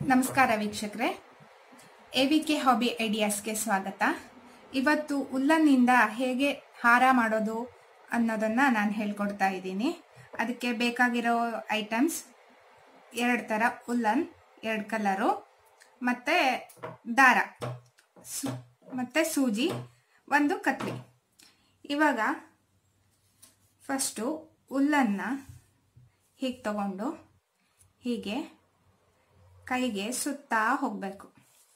ನಮಸ್ಕಾರ ವೀಕ್ಷಕರೇ, AVK hobby ಐಡಿಯಾಸ್ಗೆ ಸ್ವಾಗತ. ಇವತ್ತು ಉಲ್ಲನ್ನಿಂದ ಹೇಗೆ ಹಾರ ಮಾಡೋದು ಅನ್ನೋದನ್ನ ನಾನು ಹೇಳ್ಕೊಡ್ತಾ ಇದ್ದೀನಿ. ಅದಕ್ಕೆ ಬೇಕಾಗಿರೋ ಐಟಮ್ಸ್ 2 ಥರ ಉಲ್ಲನ್, 2 ಕಲರು, ಮತ್ತೆ ದಾರ, ಮತ್ತೆ ಸೂಜಿ, 1 ಕತ್ರಿ. ಇವಾಗ ಫಸ್ಟು ಉಲ್ಲನ್ನ ಹೀಗೆ ತಗೊಂಡು ಹೀಗೆ ಕೈಗೆ ಸುತ್ತಾ ಹೋಗ್ಬೇಕು.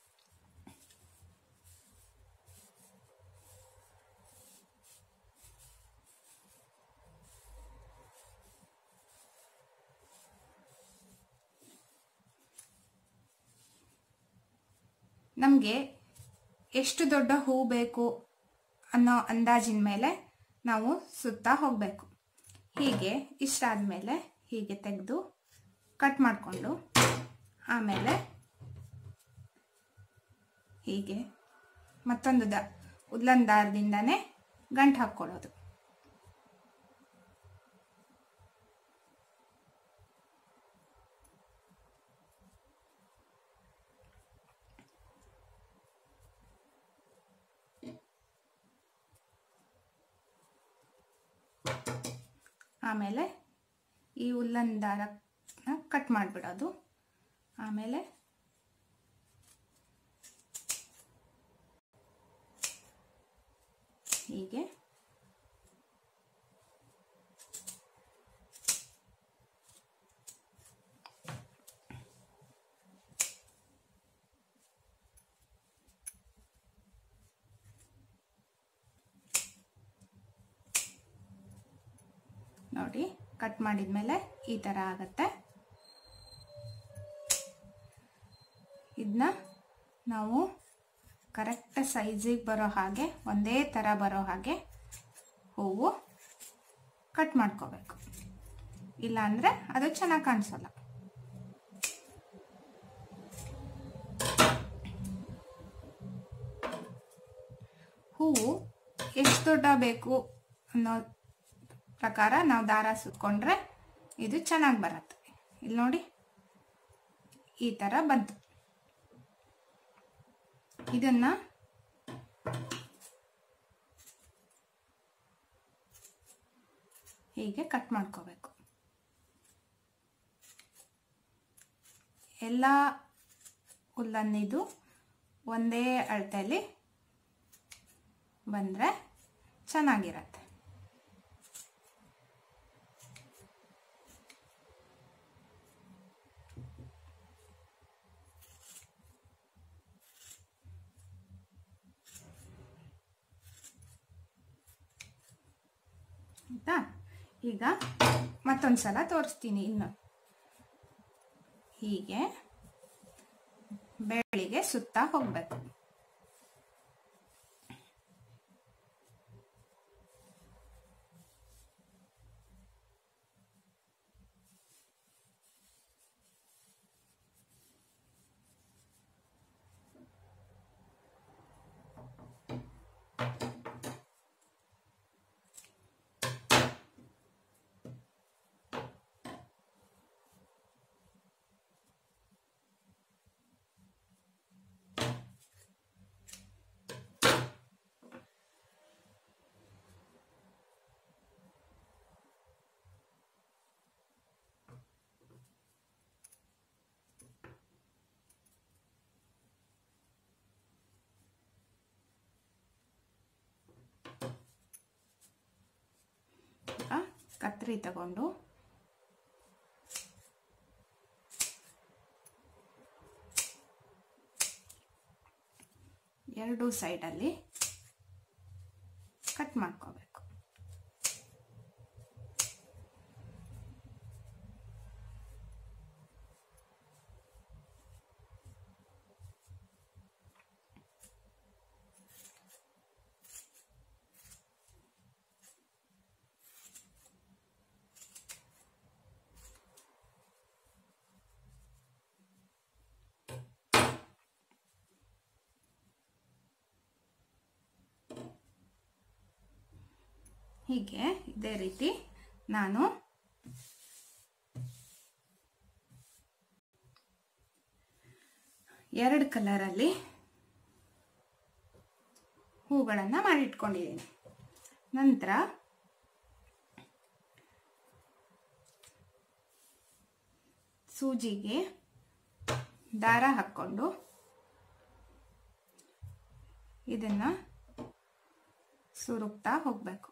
ನಮಗೆ ಎಷ್ಟು ದೊಡ್ಡ ಹೂ ಬೇಕು ಅನ್ನೋ ಅಂದಾಜಿನ ಮೇಲೆ ನಾವು ಸುತ್ತಾ ಹೋಗಬೇಕು. ಹೀಗೆ ಇಷ್ಟಾದ್ಮೇಲೆ ಹೀಗೆ ತೆಗೆದು ಕಟ್ ಮಾಡಿಕೊಂಡು ಆಮೇಲೆ ಹೀಗೆ ಮತ್ತೊಂದು ಉಲ್ಲನ್ ದಾರದಿಂದಾನೇ ಗಂಟು ಹಾಕ್ಕೊಳ್ಳೋದು. ಆಮೇಲೆ ಈ ಉಲ್ಲನ್ ದಾರನ ಕಟ್ ಮಾಡಿಬಿಡೋದು. ಆಮೇಲೆ ಹೀಗೆ ನೋಡಿ, ಕಟ್ ಮಾಡಿದ್ಮೇಲೆ ಈ ತರ ಆಗತ್ತೆ. ಇದನ್ನ ನಾವು ಕರೆಕ್ಟ್ ಸೈಜಿಗೆ ಬರೋ ಹಾಗೆ, ಒಂದೇ ಥರ ಬರೋ ಹಾಗೆ ಹೂವು ಕಟ್ ಮಾಡ್ಕೋಬೇಕು. ಇಲ್ಲ ಅಂದರೆ ಅದು ಚೆನ್ನಾಗಿ ಕಾಣಿಸಲ್ಲ. ಹೂವು ಎಷ್ಟು ದೊಡ್ಡ ಬೇಕು ಅನ್ನೋ ಪ್ರಕಾರ ನಾವು ದಾರ ಸುತ್ಕೊಂಡ್ರೆ ಇದು ಚೆನ್ನಾಗಿ ಬರುತ್ತೆ. ಇಲ್ಲಿ ನೋಡಿ, ಈ ಥರ ಬಂತು. ಇದನ್ನ ಹೀಗೆ ಕಟ್ ಮಾಡ್ಕೋಬೇಕು. ಎಲ್ಲ ಉಲ್ಲನ್ನಿದು ಒಂದೇ ಅಳತೆಯಲ್ಲಿ ಬಂದ್ರೆ ಚೆನ್ನಾಗಿರತ್ತೆ. ಆಯ್ತಾ? ಈಗ ಮತ್ತೊಂದ್ಸಲ ತೋರಿಸ್ತೀನಿ. ಇನ್ನು ಹೀಗೆ ಬೆಳ್ಳಿಗೆ ಸುತ್ತಾ ಹೋಗ್ಬೇಕು. ಕತ್ರಿ ತಗೊಂಡು ಎರಡು ಸೈಡಲ್ಲಿ ಕಟ್ ಮಾಡ್ಕೋಬೇಕು. ಹೀಗೆ ಇದೇ ರೀತಿ ನಾನು 2 ಕಲರಲ್ಲಿ ಹೂಗಳನ್ನು ಮಾಡಿಟ್ಕೊಂಡಿದ್ದೀನಿ. ನಂತರ ಸೂಜಿಗೆ ದಾರ ಹಾಕ್ಕೊಂಡು ಇದನ್ನ ಸುರುಕ್ತಾ ಹೋಗ್ಬೇಕು.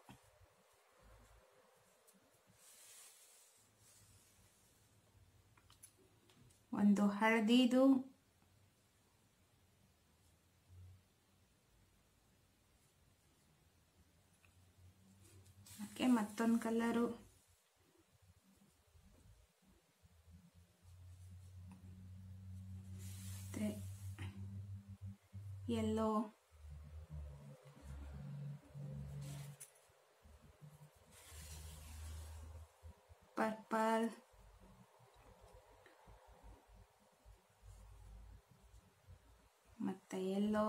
ಒಂದು ಹಳದಿದು, ಹಾಗೆ ಮತ್ತೊಂದು ಕಲರು, ಮತ್ತೆ ಯೆಲ್ಲೋ, ಪರ್ಪಲ್, ಮತ್ತೆ ಯೆಲ್ಲೋ,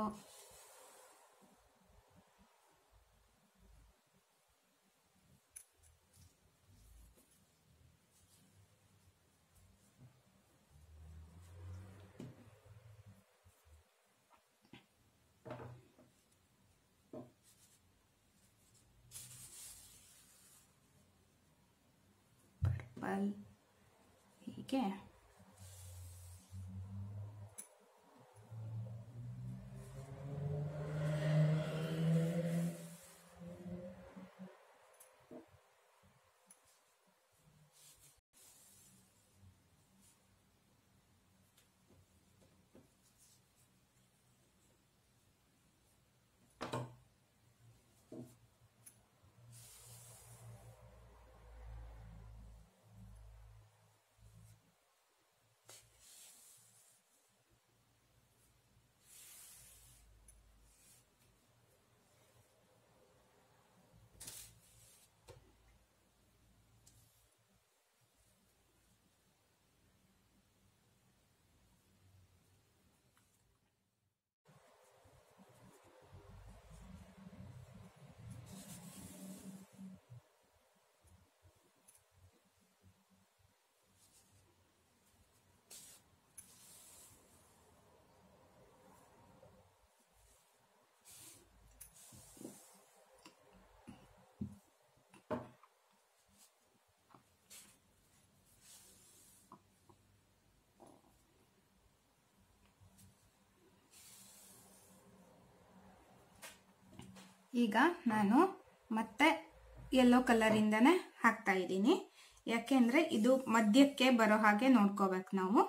ಪರ್ಪಲ್, ಹೀಗೆ ಈಗ ನಾನು ಮತ್ತೆ ಯೆಲ್ಲೋ ಕಲರಿಂದನೇ ಹಾಕ್ತಾ ಇದ್ದೀನಿ. ಯಾಕೆಂದ್ರೆ ಇದು ಮಧ್ಯಕ್ಕೆ ಬರೋ ಹಾಗೆ ನೋಡ್ಕೋಬೇಕು ನಾವು.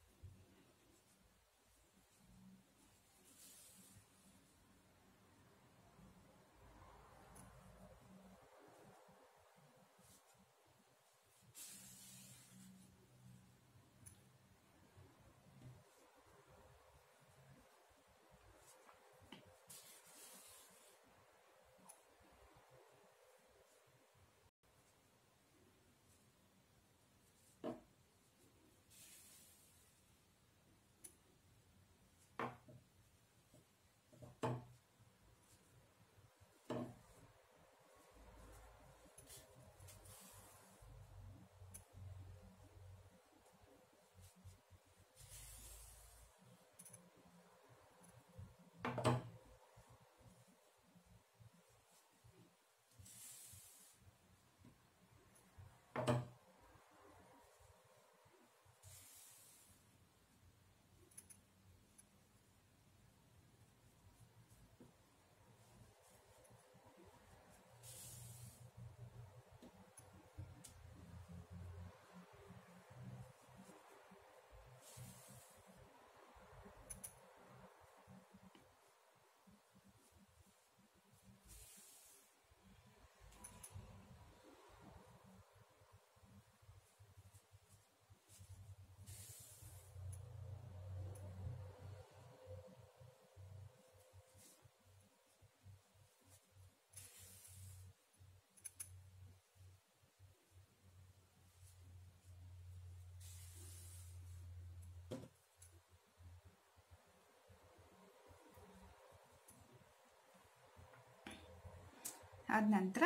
ಆದ ನಂತರ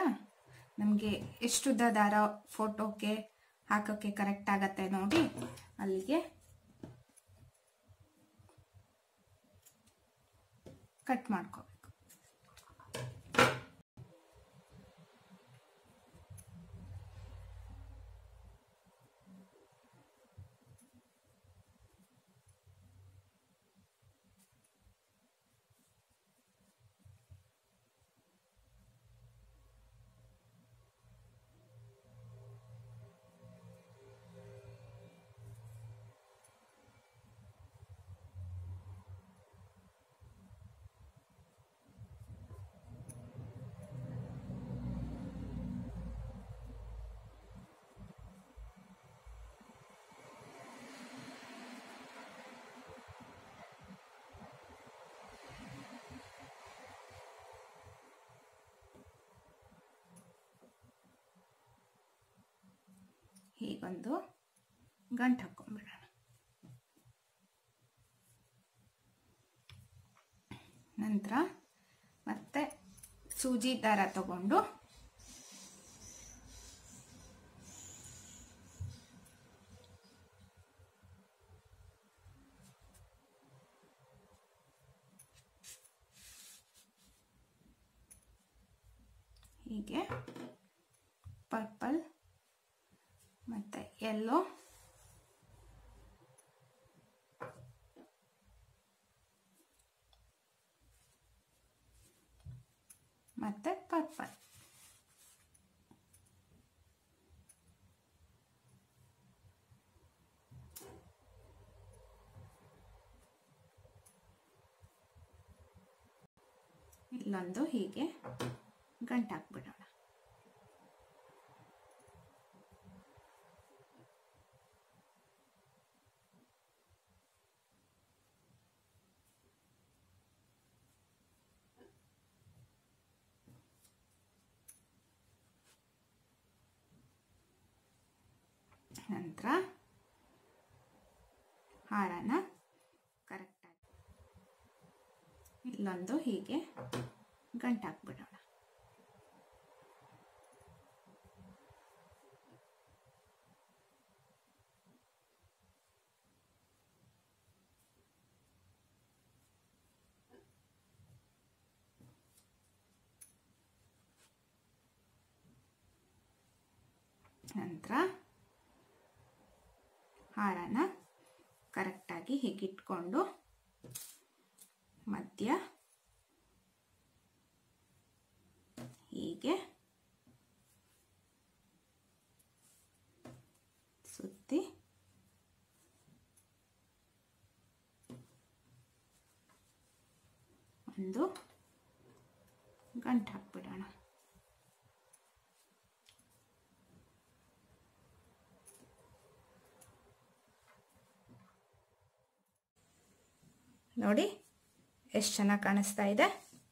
ನಮಗೆ ಎಷ್ಟುದ್ದ ದಾರ ಫೋಟೋಕ್ಕೆ ಹಾಕೋಕ್ಕೆ ಕರೆಕ್ಟ್ ಆಗತ್ತೆ ನೋಡಿ, ಅಲ್ಲಿಗೆ ಕಟ್ ಮಾಡ್ಕೋಬೇಕು. ಹೀಗೊಂದು ಗಂಟು ಹಾಕೊಂಡ್ಬಿಡೋಣ. ನಂತರ ಮತ್ತೆ ಸೂಜಿ ದಾರ ತಗೊಂಡು ಹೀಗೆ ಪರ್ಪಲ್ ಮತ್ತೆ ಯೆಲ್ಲೋ ಮತ್ತೆ ಪರ್ಪಲ್ ಇಲ್ಲೊಂದು ಹೀಗೆ ಗಂಟು ಹಾಕ್ಬಿಡೋಣ. ನಂತರ ಹಾರನ ಕರೆಕ್ಟಾಗಿ ಇಲ್ಲೊಂದು ಹೀಗೆ ಗಂಟು ಹಾಕ್ಬಿಡೋಣ. ನಂತರ ಹಾರನ ಕರೆಕ್ಟಾಗಿ ಹೀಗಿಟ್ಕೊಂಡು ಮಧ್ಯ ಹೀಗೆ ಸುತ್ತಿ ಒಂದು ಗಂಟು ಹಾಕ್ಬಿಡೋಣ. ನೋಡಿ ಎಷ್ಟು ಚೆನ್ನಾಗಿ ಕಾಣಿಸ್ತಾ ಇದೆ.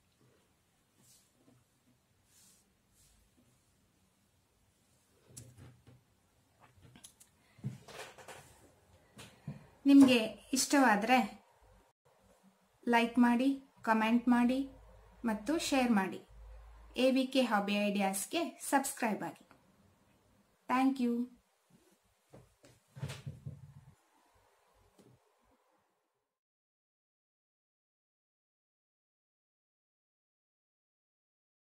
ನಿಮಗೆ ಇಷ್ಟವಾದರೆ ಲೈಕ್ ಮಾಡಿ, ಕಮೆಂಟ್ ಮಾಡಿ ಮತ್ತು ಶೇರ್ ಮಾಡಿ. AVK ಹಾಬಿ ಐಡಿಯಾಸ್ಗೆ ಸಬ್ಸ್ಕ್ರೈಬ್ ಆಗಿ. Thank you.